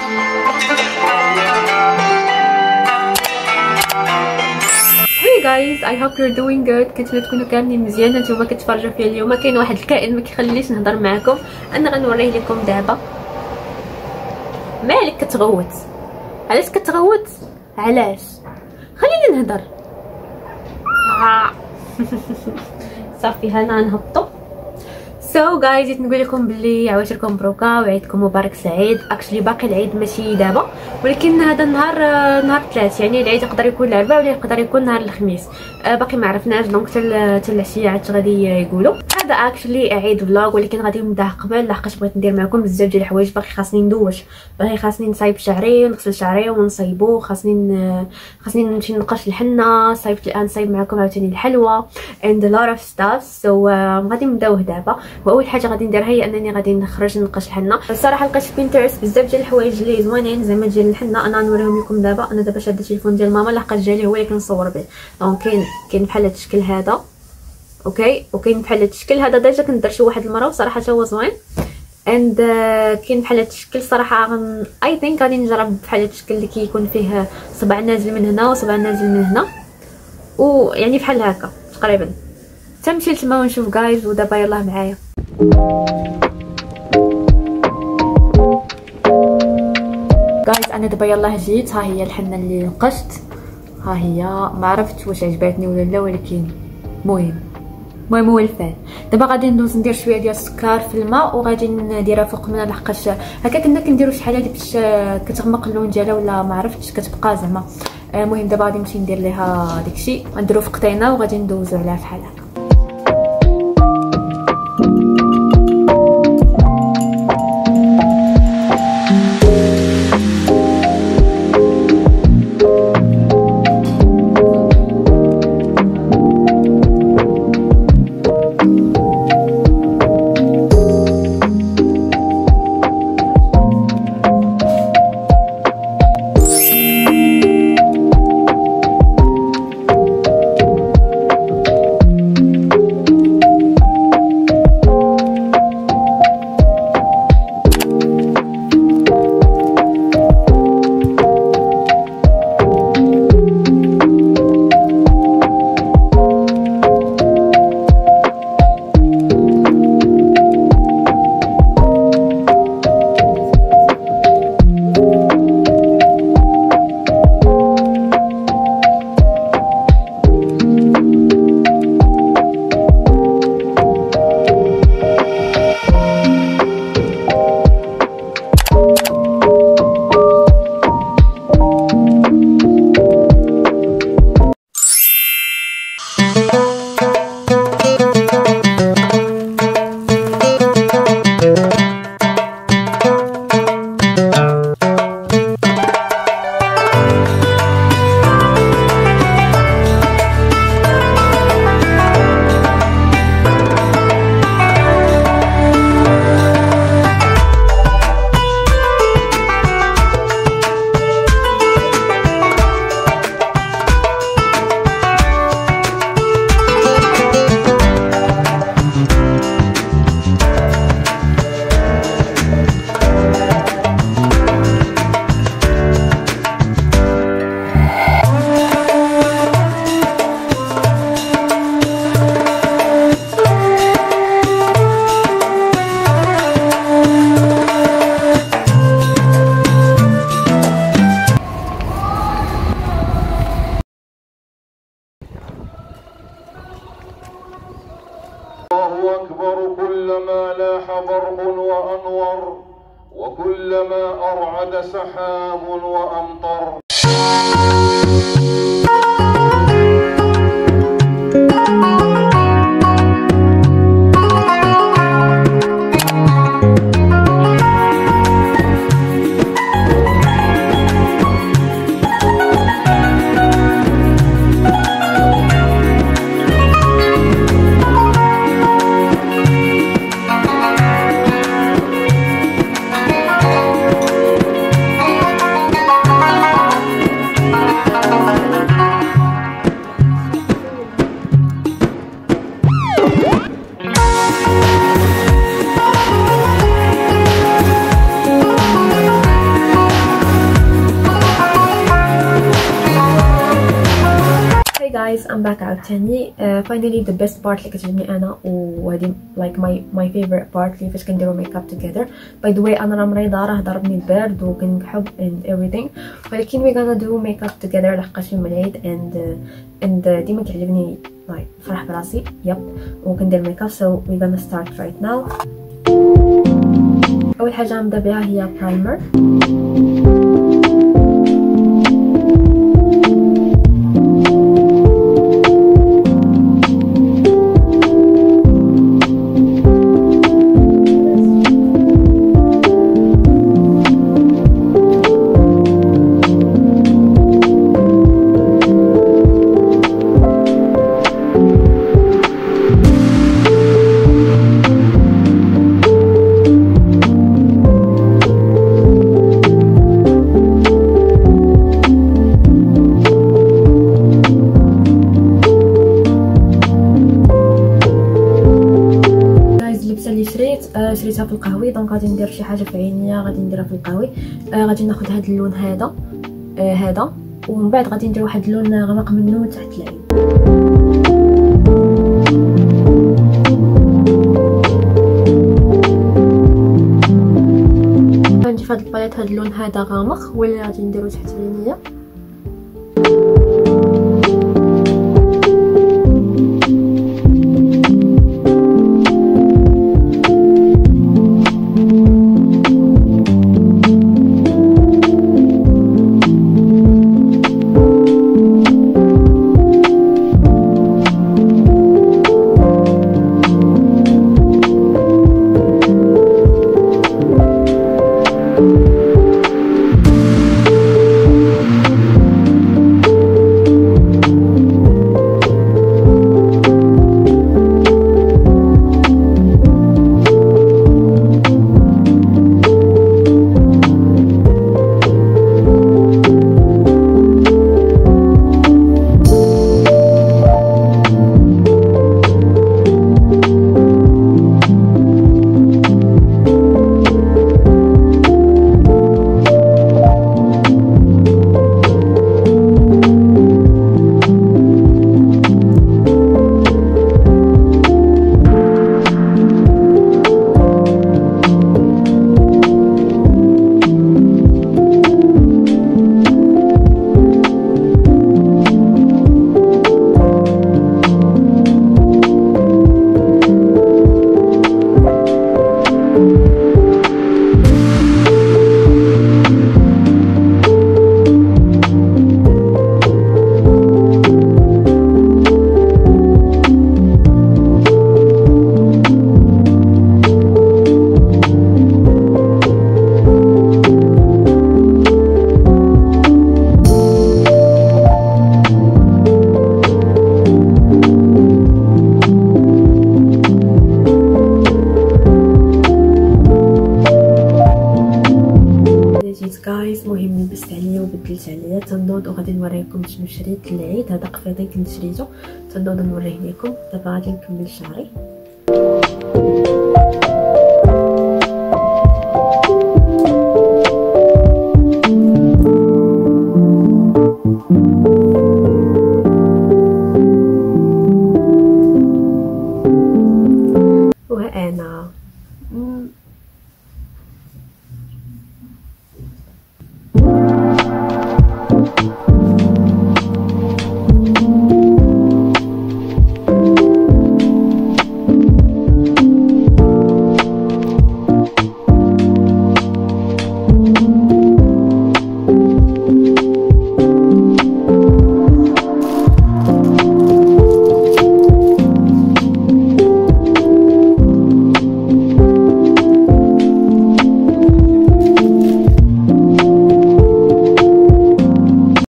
guys I hope you're doing good. كنتمنى تكونوا كاملين مزيان. نتوما كتفرجوا فيا اليوم. كاين واحد الكائن ما كيخلينيش نهضر معكم، انا غنوريه لكم دابا. مالك كتغوت؟ علاش كتغوت؟ علاش؟ خليني نهضر. صافي هنا نهبطوا. سو جايز نقول لكم بلي عواشركم مبروكه وعيدكم مبارك سعيد. اكشلي باقي العيد ماشي دابا، ولكن هذا النهار نهار 3، يعني العيد يقدر يكون الاربعاء ولا يقدر يكون نهار الخميس. باقي ما عرفناش، دونك حتى العشيه عاد غادي يقولوا. هذا اكشلي عيد فلوغ، ولكن غادي نبداه قبل لحقاش بغيت ندير معكم بزاف ديال الحوايج. باقي خاصني ندوش، باقي خاصني نصايب شعري ونغسل شعري ونصايبو، خاصني نمشي نقش الحنه، صايبت الان صايب معكم عاوتاني الحلوى and a lot of stuff. سو غادي نبداوه دابا. واول حاجه غادي نديرها هي انني غادي نخرج نقش الحنه. الصراحه لقيت في بينترست بزاف ديال الحوايج اللي زوينين زعما ديال الحنه. انا نوريهم لكم دابا. انا دابا شاده التليفون ديال ماما لحقاش جالي هو اللي كنصور به. دونك كاين بحال هذا الشكل هذا، اوكي، وكاين بحال هذا الشكل هذا ديجا كنت درت واحد المره وصراحه حتى هو زوين. اند كاين بحال هذا الشكل صراحه اي ثينك غادي نجرب بحال هذا الشكل اللي كيكون فيه صبع نازل من هنا وصبع نازل من هنا، ويعني بحال هكا تقريبا. تمشي لتما ونشوف جايز. ودابا يلاه معايا. جايز انا دابا يلاه جيت. ها هي الحنه اللي نقشت، ها هي. ما عرفت واش عجباتني ولا لا، ولكن المهم هو الفعل. دابا غادي ندوز ندير شويه ديال السكر في الماء وغادي نديرها فوق منها، لحقاش هكا كنا كنديروا شحال هادي باش كتغمق اللون ديالها، ولا ما عرفتش كتبقى زعما. المهم دابا غادي نمشي ندير ليها داكشي، غنديرو في قطينه وغادي ندوزو عليها بحال هكا. الله أكبر. كلما لاح برق وأنور، وكلما أرعد سحاب وأمطر. guys, I'm back عاوتاني. Finally the best part اللي كتعجبني انا وهذه like my favorite part اللي فاش كنديرو ميك اب together. By the way انا راه مريضه، راه ضربني البرد وكنكحب and everything، ولكن we gonna do make up together لحقاش يوم العيد and ديما كيعجبني like فرح براسي وكندير ميك اب. so we gonna start right now. اول حاجه غنبدا بها هي برايمر. شريتها في القهوي، دونك غادي ندير شي حاجه في عينيا غادي نديرها في القهوي. غادي ناخذ هذا اللون هذا ومن بعد غادي ندير واحد اللون غامق منه تحت العين. عندي في هذا الباليت هذا اللون هذا غامق واللي غادي نديرو تحت عينيا. جايز مهم لبست عليا وبدلت عليا تنوض وغادي نوريكم شنو شريت للعيد. هذا قفيطين كنت شريته تنوض نوريه لكم. دابا غادي نكمل شعري.